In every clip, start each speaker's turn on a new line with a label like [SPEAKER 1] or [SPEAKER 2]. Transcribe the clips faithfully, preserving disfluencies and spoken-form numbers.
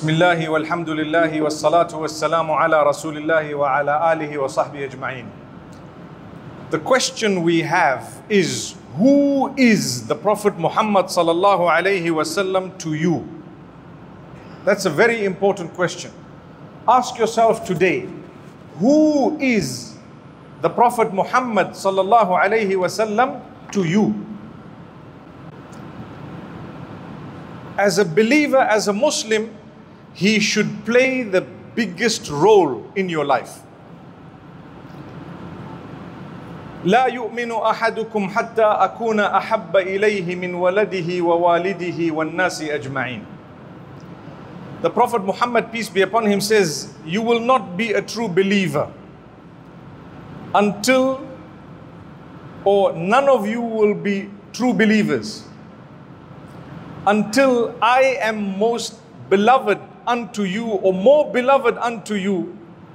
[SPEAKER 1] Bismillahi walhamdulillahi wassalatu wassalamu ala rasulillahi wa ala alihi wa sahbihi ajma'in. The question we have is, who is the Prophet Muhammad sallallahu alayhi wasallam to you? That's a very important question. Ask yourself today, who is the Prophet Muhammad sallallahu alayhi wasallam to you? As a believer, as a Muslim, he should play the biggest role in your life. لا يؤمن أحدكم حتى أكون أحب إليه من ولده ووالده والناس أجمعين. The Prophet Muhammad, peace be upon him, says, you will not be a true believer until, or none of you will be true believers until I am most beloved unto you, or more beloved unto you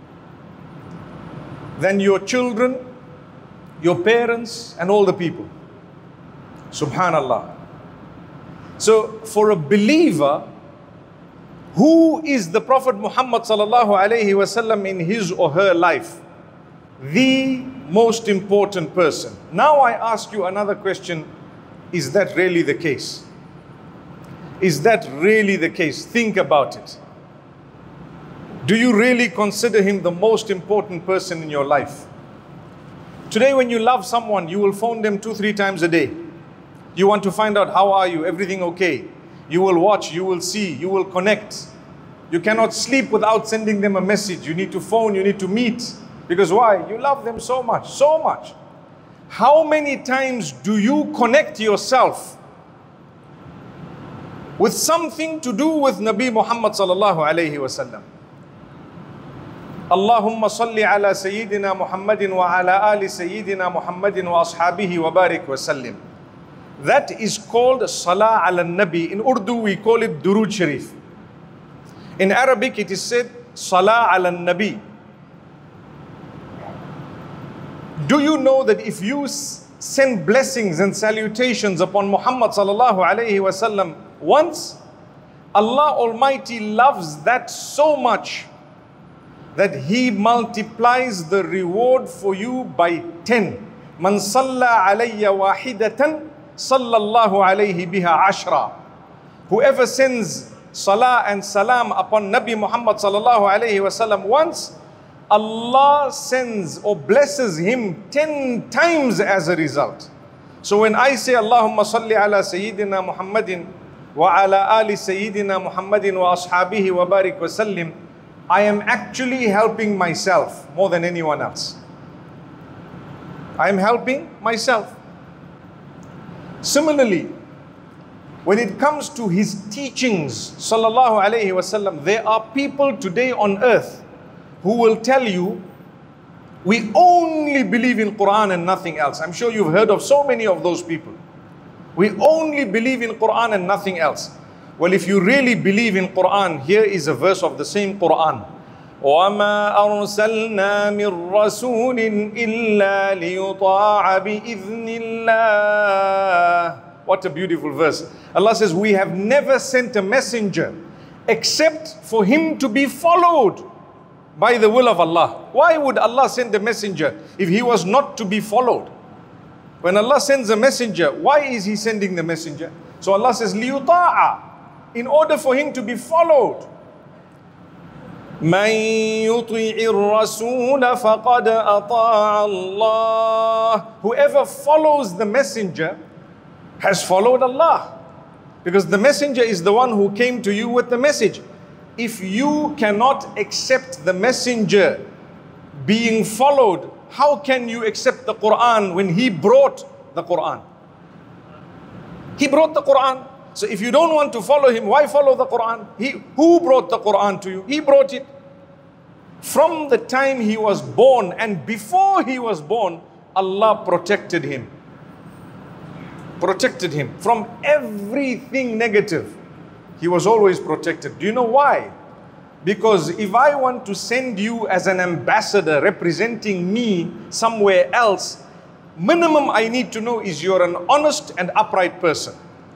[SPEAKER 1] than your children, your parents, and all the people. Subhanallah. So for a believer, who is the Prophet Muhammad sallallahu alaihi wasallam in his or her life? The most important person. Now I ask you another question. Is that really the case? Is that really the case? Think about it. Do you really consider him the most important person in your life? Today when you love someone, you will phone them two, three times a day. You want to find out, how are you? Everything okay? You will watch, you will see, you will connect. You cannot sleep without sending them a message. You need to phone, you need to meet. Because why? You love them so much, so much. How many times do you connect yourself with something to do with Nabi Muhammad sallallahu alayhi wa sallam? Allahumma salli ala Sayyidina Muhammadin wa ala ali Sayyidina Muhammadin wa ashabihi wa barik wa sallim. That is called Salah ala Nabi. In Urdu we call it Durood Sharif. In Arabic it is said Salah ala Nabi. Do you know that if you send blessings and salutations upon Muhammad sallallahu alayhi wa sallam once, Allah Almighty loves that so much that He multiplies the reward for you by ten. Man salla alayya wahidatan, sallallahu alayhi biha ashra. Whoever sends salah and salam upon Nabi Muhammad sallallahu alayhi wasallam once, Allah sends or blesses him ten times as a result. So when I say Allahumma salli ala Sayyidina Muhammadin wa ala ali Sayyidina Muhammadin wa ashabihi wa barik wa sallim, I am actually helping myself more than anyone else. I am helping myself. Similarly, when it comes to his teachings, sallallahu alayhi wasallam, there are people today on earth who will tell you, we only believe in Quran and nothing else. I'm sure you've heard of so many of those people. We only believe in Quran and nothing else. Well, if you really believe in Quran, here is a verse of the same Quran. وَمَا أَرْسَلْنَا مِن رَّسُولٍ إِلَّا لِيُطَاعَ بِإِذْنِ اللَّهِ. What a beautiful verse. Allah says, we have never sent a messenger except for him to be followed by the will of Allah. Why would Allah send a messenger if he was not to be followed? When Allah sends a messenger, why is he sending the messenger? So Allah says, لِيُطَاعَ, in order for him to be followed. مَنْ يُطِعِ الرَّسُولَ فَقَدْ أَطَاعَ اللَّهِ. Whoever follows the messenger has followed Allah. Because the messenger is the one who came to you with the message. If you cannot accept the messenger being followed, how can you accept the Quran when he brought the Quran? He brought the Quran. So if you don't want to follow him, why follow the Quran? He, who brought the Quran to you? He brought it. From the time he was born and before he was born, Allah protected him. Protected him from everything negative. He was always protected. Do you know why? Because if I want to send you as an ambassador representing me somewhere else, minimum I need to know is you're an honest and upright person.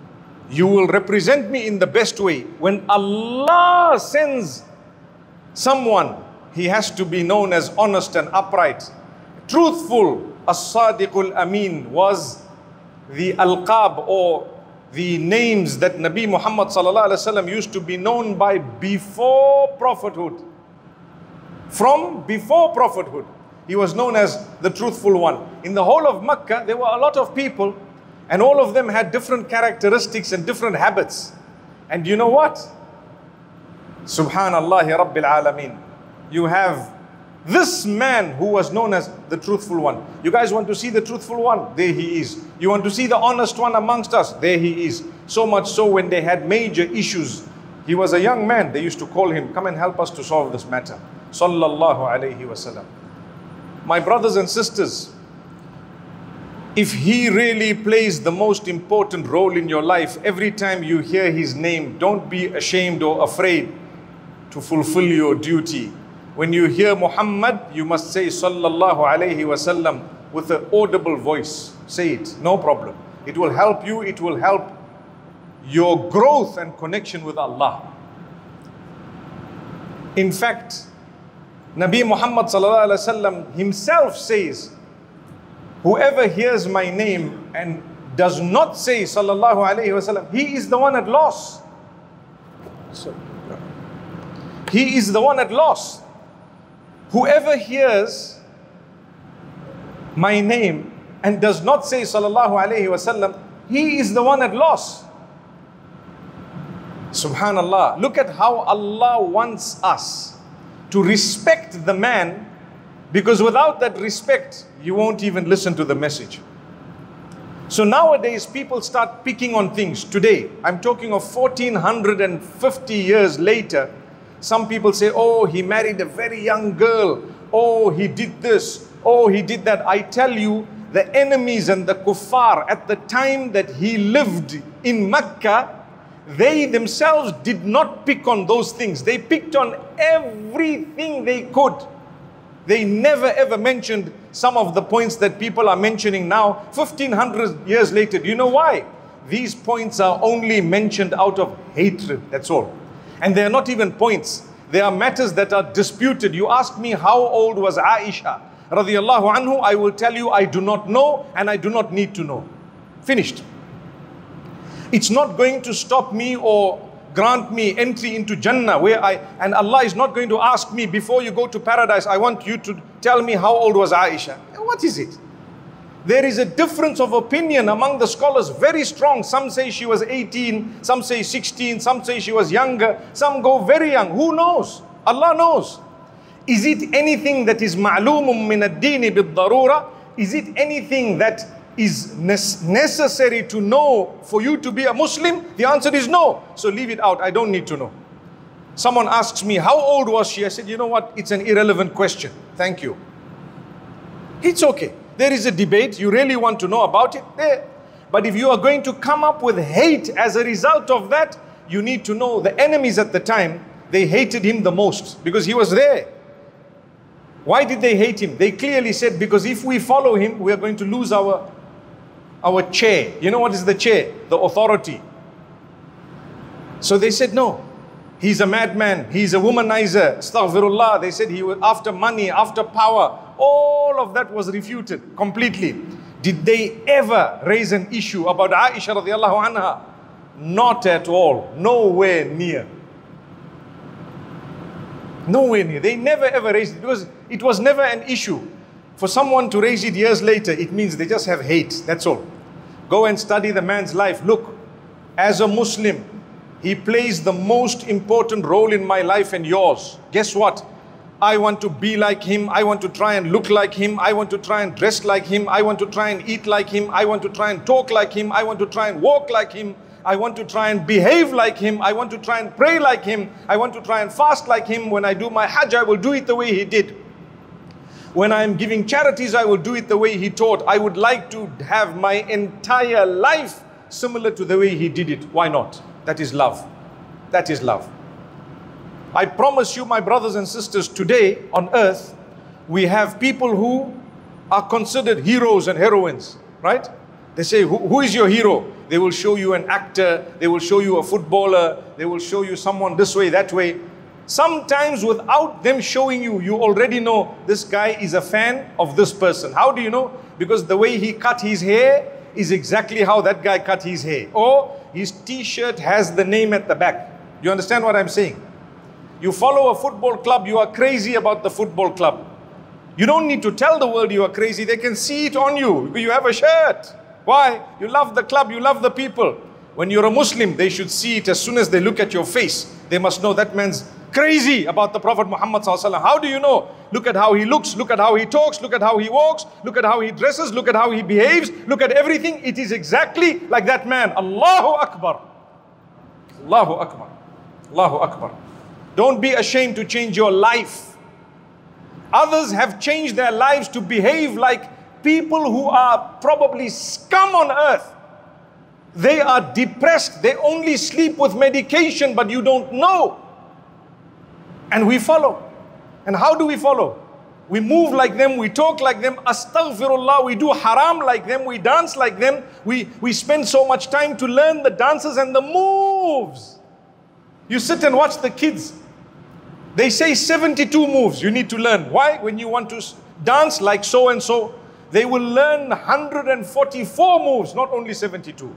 [SPEAKER 1] You will represent me in the best way. When Allah sends someone, he has to be known as honest and upright, truthful. As-Sadiqul Amin was the alqab or the names that Nabi Muhammad sallallahu alaihi wasallam used to be known by before prophethood. From before prophethood, he was known as the truthful one. In the whole of Makkah, there were a lot of people, and all of them had different characteristics and different habits. And you know what? Subhanallahi Rabbil Alameen. You have this man who was known as the truthful one. You guys want to see the truthful one? There he is. You want to see the honest one amongst us? There he is. So much so when they had major issues, he was a young man, they used to call him, come and help us to solve this matter. Sallallahu alayhi wasallam. My brothers and sisters, if he really plays the most important role in your life, every time you hear his name, don't be ashamed or afraid to fulfill your duty. When you hear Muhammad, you must say Sallallahu alayhi wasallam with an audible voice. Say it, no problem. It will help you, it will help your growth and connection with Allah. In fact, Nabi Muhammad sallallahu alaihi wasallam himself says, whoever hears my name and does not say sallallahu alaihi wasallam, he is the one at loss. So, he is the one at loss. Whoever hears my name and does not say sallallahu alaihi wasallam, he is the one at loss. Subhanallah. Look at how Allah wants us to respect the man, because without that respect, you won't even listen to the message. So nowadays, people start picking on things. Today, I'm talking of fourteen fifty years later. Some people say, oh, he married a very young girl. Oh, he did this. Oh, he did that. I tell you, the enemies and the kuffar at the time that he lived in Mecca, they themselves did not pick on those things. They picked on everything they could. They never ever mentioned some of the points that people are mentioning now, fifteen hundred years later. Do you know why? These points are only mentioned out of hatred, that's all. And they are not even points. They are matters that are disputed. You ask me how old was Aisha radiyallahu anhu, I will tell you I do not know and I do not need to know. Finished. It's not going to stop me or grant me entry into Jannah, where I, and Allah is not going to ask me, before you go to paradise, I want you to tell me how old was Aisha. What is it? There is a difference of opinion among the scholars, very strong. Some say she was eighteen, some say sixteen, some say she was younger, some go very young. Who knows? Allah knows. Is it anything that is ma'lumun min ad-dini bid-darura? Is it anything that is necessary to know for you to be a Muslim? The answer is no. So leave it out. I don't need to know. Someone asks me, how old was she? I said, you know what? It's an irrelevant question. Thank you. It's okay. There is a debate. You really want to know about it? There. But if you are going to come up with hate as a result of that, you need to know the enemies at the time, they hated him the most because he was there. Why did they hate him? They clearly said, because if we follow him, we are going to lose our our chair. You know what is the chair? The authority. So they said, no, he's a madman, he's a womanizer, astaghfirullah. They said he was after money, after power. All of that was refuted completely. Did they ever raise an issue about Aisha radiallahu anha? Not at all. Nowhere near. Nowhere near. They never ever raised it because it was never an issue. For someone to raise it years later, it means they just have hate. That's all. Go and study the man's life. Look, as a Muslim, he plays the most important role in my life and yours. Guess what? I want to be like him. I want to try and look like him. I want to try and dress like him. I want to try and eat like him. I want to try and talk like him. I want to try and walk like him. I want to try and behave like him. I want to try and pray like him. I want to try and fast like him. When I do my hajj, I will do it the way he did. When I'm giving charities, I will do it the way he taught. I would like to have my entire life similar to the way he did it. Why not? That is love. That is love. I promise you, my brothers and sisters, today on earth, we have people who are considered heroes and heroines, right? They say, who, who is your hero? They will show you an actor, they will show you a footballer, they will show you someone this way, that way. Sometimes without them showing you, you already know this guy is a fan of this person. How do you know? Because the way he cut his hair is exactly how that guy cut his hair. Or his t-shirt has the name at the back. You understand what I'm saying? You follow a football club, you are crazy about the football club. You don't need to tell the world you are crazy. They can see it on you because you have a shirt. Why? You love the club, you love the people. When you're a Muslim, they should see it as soon as they look at your face. They must know that man's crazy about the Prophet Muhammad sallallahu alaihi wasallam. How do you know? Look at how he looks, look at how he talks, look at how he walks, look at how he dresses, look at how he behaves, look at everything. It is exactly like that man. Allahu Akbar. Allahu Akbar. Allahu Akbar. Don't be ashamed to change your life. Others have changed their lives to behave like people who are probably scum on earth. They are depressed. They only sleep with medication, but you don't know. And we follow. And how do we follow? We move like them, we talk like them, astaghfirullah, we do haram like them, we dance like them, we, we spend so much time to learn the dances and the moves. You sit and watch the kids. They say seventy-two moves you need to learn. Why? When you want to dance like so and so, they will learn one hundred forty-four moves, not only seventy-two.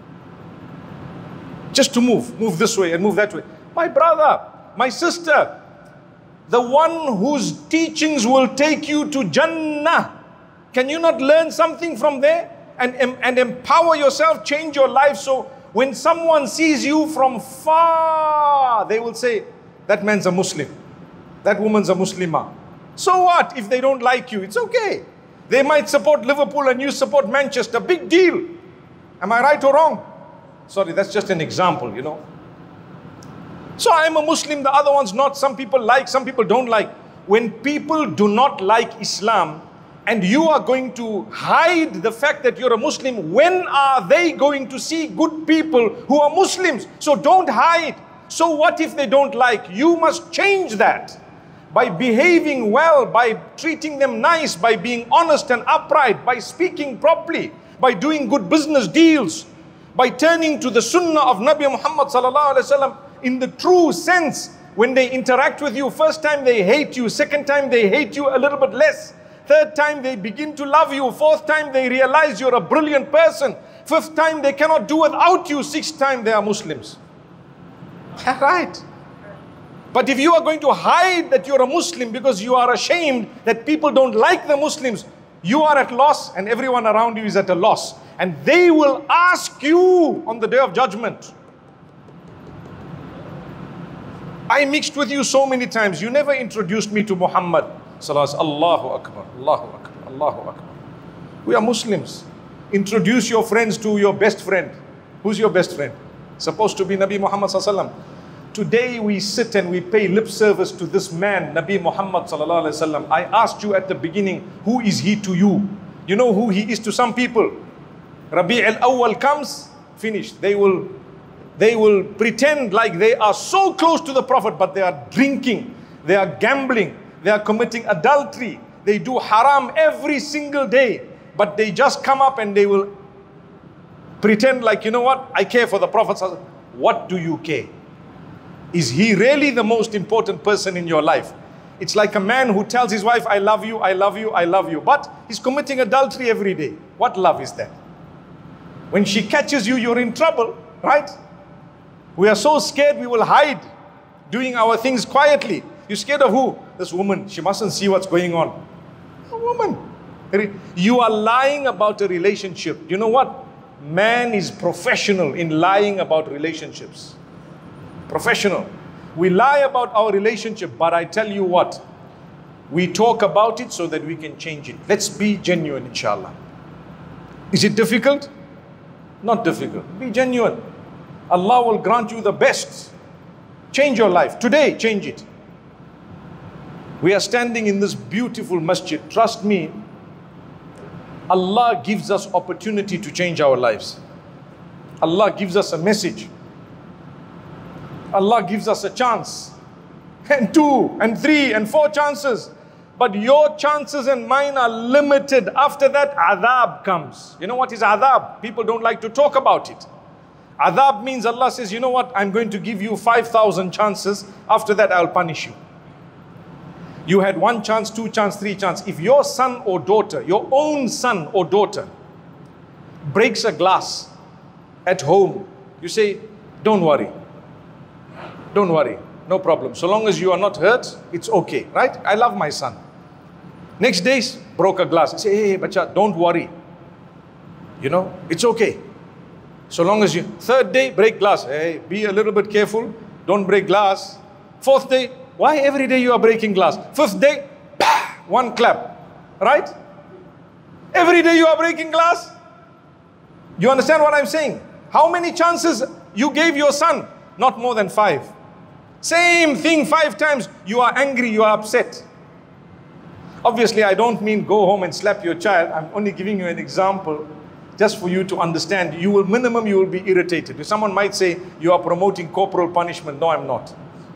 [SPEAKER 1] Just to move, move this way and move that way. My brother, my sister, the one whose teachings will take you to Jannah, can you not learn something from there and, and empower yourself, change your life, so when someone sees you from far, they will say, that man's a Muslim, that woman's a Muslimah. So what if they don't like you? It's okay. They might support Liverpool and you support Manchester. Big deal. Am I right or wrong? Sorry, that's just an example, you know. So I'm a Muslim, the other one's not. Some people like, some people don't like. When people do not like Islam and you are going to hide the fact that you're a Muslim, when are they going to see good people who are Muslims? So don't hide. So what if they don't like? You must change that by behaving well, by treating them nice, by being honest and upright, by speaking properly, by doing good business deals, by turning to the sunnah of Nabi Muhammad sallallahu alaihi wasallam in the true sense. When they interact with you, first time they hate you, second time they hate you a little bit less, third time they begin to love you, fourth time they realize you're a brilliant person, fifth time they cannot do without you, sixth time they are Muslims. Right. But if you are going to hide that you're a Muslim because you are ashamed that people don't like the Muslims, you are at loss and everyone around you is at a loss. And they will ask you on the day of judgment. I mixed with you so many times. You never introduced me to Muhammad. Allahu Akbar, Allahu Akbar, Allahu Akbar. We are Muslims. Introduce your friends to your best friend. Who's your best friend? Supposed to be Nabi Muhammad sallallahu alaihi wasallam. Today we sit and we pay lip service to this man, Nabi Muhammad sallallahu alaihi wasallam. I asked you at the beginning, who is he to you? You know who he is to some people? Rabi' al-Awwal comes, finished. They will, they will pretend like they are so close to the Prophet, but they are drinking, they are gambling, they are committing adultery, they do haram every single day. But they just come up and they will pretend like, you know what, I care for the Prophet. What do you care? Is he really the most important person in your life? It's like a man who tells his wife, I love you, I love you, I love you. But he's committing adultery every day. What love is that? When she catches you, you're in trouble, right? We are so scared we will hide, doing our things quietly. You're scared of who? This woman. She mustn't see what's going on. A woman. You are lying about a relationship. You know what? Man is professional in lying about relationships. Professional. We lie about our relationship, but I tell you what, we talk about it so that we can change it. Let's be genuine, inshallah. Is it difficult? Not difficult. Be genuine. Allah will grant you the best. Change your life. Today, change it. We are standing in this beautiful masjid. Trust me, Allah gives us opportunity to change our lives. Allah gives us a message. Allah gives us a chance, and two, and three, and four chances. But your chances and mine are limited. After that, adhab comes. You know what is adhab? People don't like to talk about it. Adhab means Allah says, you know what? I'm going to give you five thousand chances. After that, I'll punish you. You had one chance, two chance, three chance. If your son or daughter, your own son or daughter, breaks a glass at home, you say, don't worry. Don't worry. No problem. So long as you are not hurt, it's okay. Right? I love my son. Next day, broke a glass. I say, hey, hey, bacha, don't worry. You know, it's okay. So long as you... Third day, break glass. Hey, be a little bit careful. Don't break glass. Fourth day, why every day you are breaking glass? Fifth day, bah, one clap. Right? Every day you are breaking glass. You understand what I'm saying? How many chances you gave your son? Not more than five. Same thing five times. You are angry, you are upset. Obviously, I don't mean go home and slap your child. I'm only giving you an example just for you to understand. You will, minimum, you will be irritated. Someone might say, you are promoting corporal punishment. No, I'm not.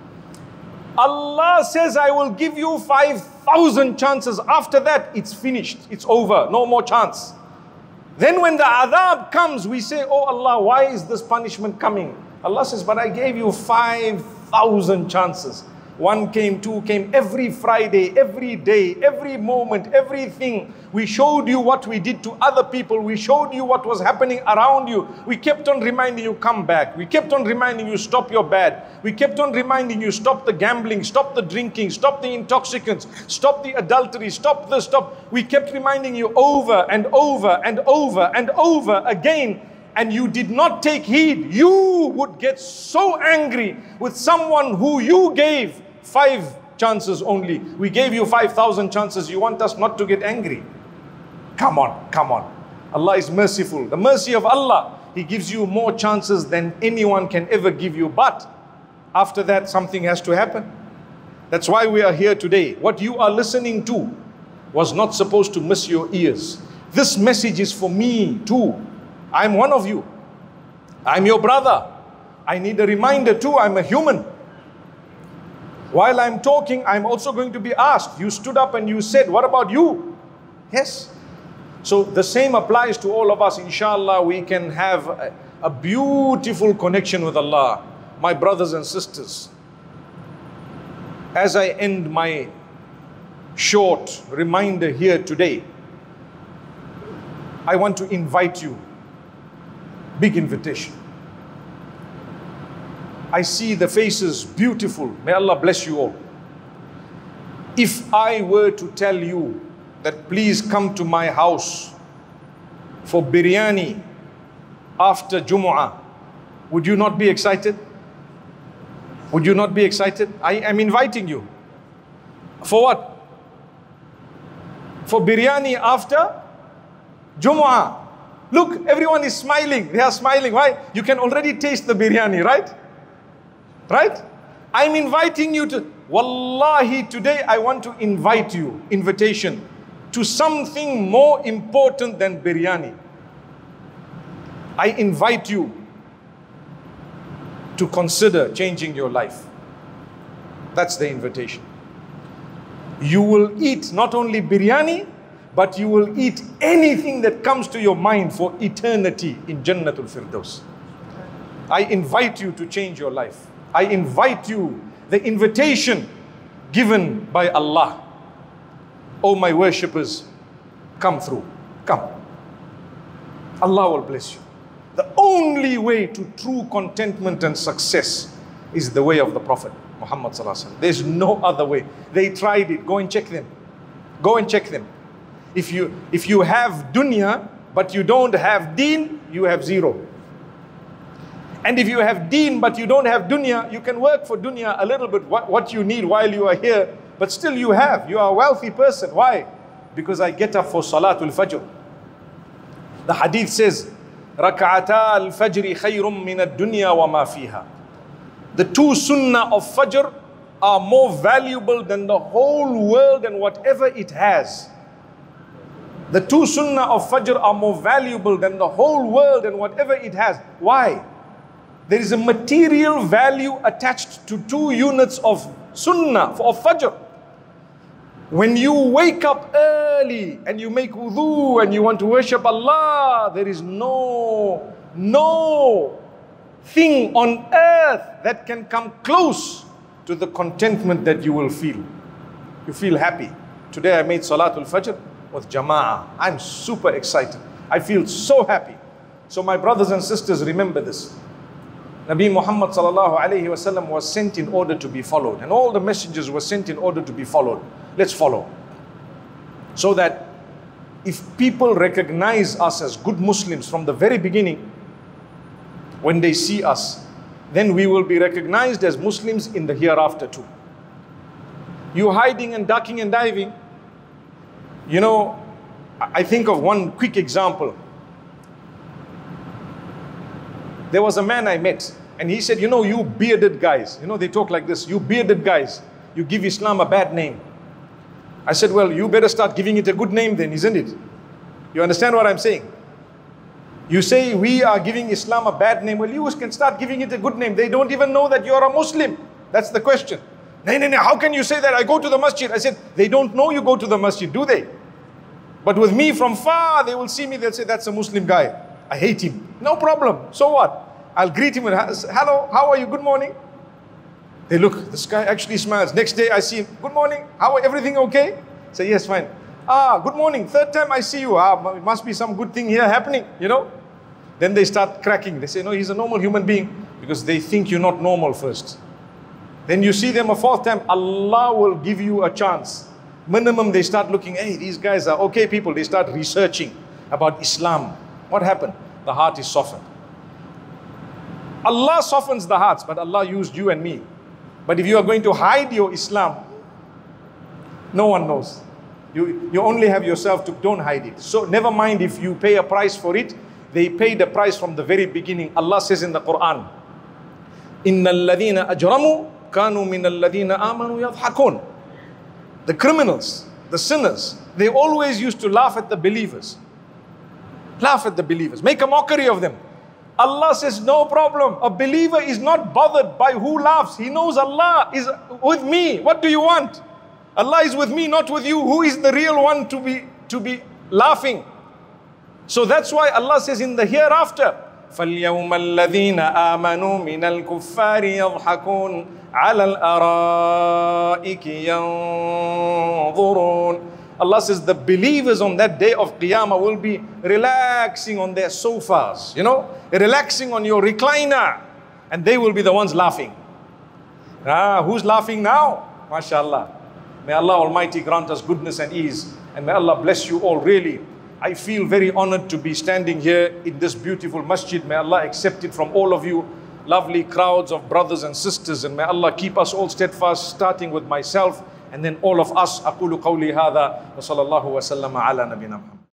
[SPEAKER 1] Allah says, I will give you five thousand chances. After that, it's finished. It's over. No more chance. Then when the adhab comes, we say, oh Allah, why is this punishment coming? Allah says, but I gave you five thousand chances. One came, two came, every Friday, every day, every moment, everything. We showed you what we did to other people. We showed you what was happening around you. We kept on reminding you, come back. We kept on reminding you, stop your bad. We kept on reminding you, stop the gambling, stop the drinking, stop the intoxicants, stop the adultery, stop this, stop. We kept reminding you over and over and over and over again. And you did not take heed. You would get so angry with someone who you gave five chances only. We gave you five thousand chances. You want us not to get angry? Come on, come on. Allah is merciful. The mercy of Allah, He gives you more chances than anyone can ever give you. But after that, something has to happen. That's why we are here today. What you are listening to was not supposed to miss your ears. This message is for me too. I'm one of you. I'm your brother. I need a reminder too. I'm a human. While I'm talking, I'm also going to be asked. You stood up and you said, what about you? Yes. So the same applies to all of us. Inshallah, we can have a, a beautiful connection with Allah. My brothers and sisters, as I end my short reminder here today, I want to invite you. Big invitation. I see the faces beautiful. May Allah bless you all. If I were to tell you that please come to my house for biryani after Jumu'ah, would you not be excited? Would you not be excited? I am inviting you. For what? For biryani after Jumu'ah. Look, everyone is smiling. They are smiling. Why? You can already taste the biryani, right? Right? I'm inviting you to, Wallahi, today I want to invite you, invitation, to something more important than biryani. I invite you to consider changing your life. That's the invitation. You will eat not only biryani, but you will eat anything that comes to your mind for eternity in Jannatul Firdaus. I invite you to change your life. I invite you, the invitation given by Allah. Oh my worshippers, come through, come. Allah will bless you. The only way to true contentment and success is the way of the Prophet Muhammad Sallallahu Alaihi Wasallam. There's no other way. They tried it. Go and check them. Go and check them. If you, if you have dunya, but you don't have deen, you have zero. And if you have deen, but you don't have dunya, you can work for dunya a little bit, what, what you need while you are here, but still you have. You are a wealthy person. Why? Because I get up for Salatul Fajr. The hadith says, Rak'ata al-Fajri khayrun min ad-dunya wa ma fiha. The two sunnah of Fajr are more valuable than the whole world and whatever it has. The two sunnah of Fajr are more valuable than the whole world and whatever it has. Why? There is a material value attached to two units of sunnah, of Fajr. When you wake up early and you make wudu and you want to worship Allah, there is no, no thing on earth that can come close to the contentment that you will feel. You feel happy. Today I made Salatul Fajr with Jama'ah. I'm super excited. I feel so happy. So my brothers and sisters, remember this. Nabi Muhammad sallallahu alayhi wa sallam was sent in order to be followed. And all the messengers were sent in order to be followed. Let's follow. So that if people recognize us as good Muslims from the very beginning, when they see us, then we will be recognized as Muslims in the hereafter too. You hiding and ducking and diving. You know, I think of one quick example. There was a man I met and he said, you know, you bearded guys, you know, they talk like this, you bearded guys, you give Islam a bad name. I said, well, you better start giving it a good name then, isn't it? You understand what I'm saying? You say we are giving Islam a bad name. Well, you can start giving it a good name. They don't even know that you're a Muslim. That's the question. No, no, no, how can you say that? I go to the masjid. I said, they don't know you go to the masjid, do they? But with me from far, they will see me, they'll say, that's a Muslim guy. I hate him. No problem. So what? I'll greet him with, hello, how are you? Good morning. They look, this guy actually smiles. Next day I see him, good morning. How are everything okay? Say, yes, fine. Ah, good morning. Third time I see you. Ah, it must be some good thing here happening, you know? Then they start cracking. They say, no, he's a normal human being because they think you're not normal first. Then you see them a fourth time, Allah will give you a chance. Minimum, they start looking, hey, these guys are okay people. They start researching about Islam. What happened? The heart is softened. Allah softens the hearts, but Allah used you and me. But if you are going to hide your Islam, no one knows. You, you only have yourself to, don't hide it. So never mind if you pay a price for it. They paid the price from the very beginning. Allah says in the Quran, إِنَّ الَّذِينَ أَجْرَمُوا كَانُوا مِنَ الَّذِينَ آمَنُوا يَضْحَكُونَ. The criminals, the sinners, they always used to laugh at the believers. Laugh at the believers. Make a mockery of them. Allah says, no problem. A believer is not bothered by who laughs. He knows Allah is with me. What do you want? Allah is with me, not with you. Who is the real one to be, to be laughing? So that's why Allah says in the hereafter, فَالْيَوْمَ الَّذِينَ آمَنُوا مِنَ الْكُفَّارِ يَضْحَكُونَ عَلَى الْأَرَائِكِ يَنظُرُونَ. Allah says the believers on that day of Qiyamah will be relaxing on their sofas, you know, relaxing on your recliner, and they will be the ones laughing. Ah, who's laughing now? MashaAllah. May Allah Almighty grant us goodness and ease, and may Allah bless you all. Really, I feel very honored to be standing here in this beautiful masjid. May Allah accept it from all of you, lovely crowds of brothers and sisters, and may Allah keep us all steadfast, starting with myself and then all of us. أقول قولي هذا وصلى الله وسلم على نبينا محمد.